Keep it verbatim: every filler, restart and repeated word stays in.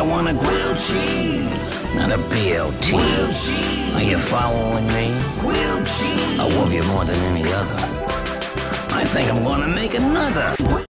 I want a grilled cheese, not a B L T. Grilled cheese. Are you following me? Grilled cheese. I love you more than any other. I think I'm gonna make another.